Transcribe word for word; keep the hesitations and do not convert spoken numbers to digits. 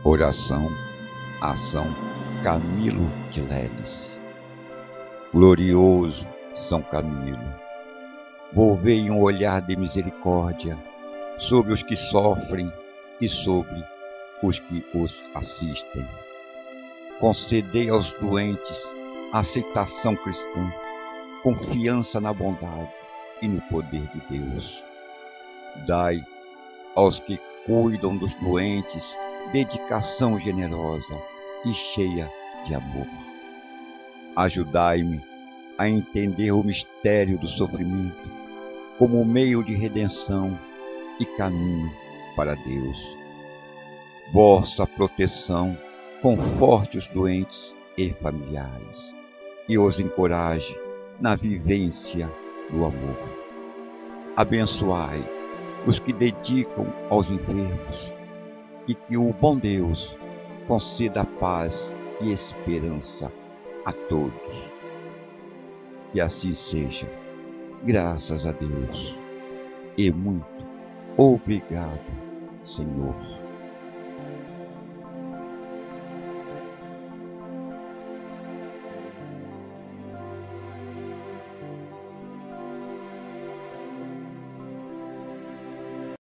Oração a São Camilo de Leles. Glorioso São Camilo, volvei um olhar de misericórdia sobre os que sofrem e sobre os que os assistem. Concedei aos doentes a aceitação cristã, confiança na bondade e no poder de Deus. Dai aos que cuidam dos doentes dedicação generosa e cheia de amor. Ajudai-me a entender o mistério do sofrimento como meio de redenção e caminho para Deus. Vossa proteção conforte os doentes e familiares e os encoraje na vivência do amor. Abençoai os que dedicam aos enfermos e que o bom Deus conceda paz e esperança a todos. Que assim seja, graças a Deus, e muito obrigado, Senhor.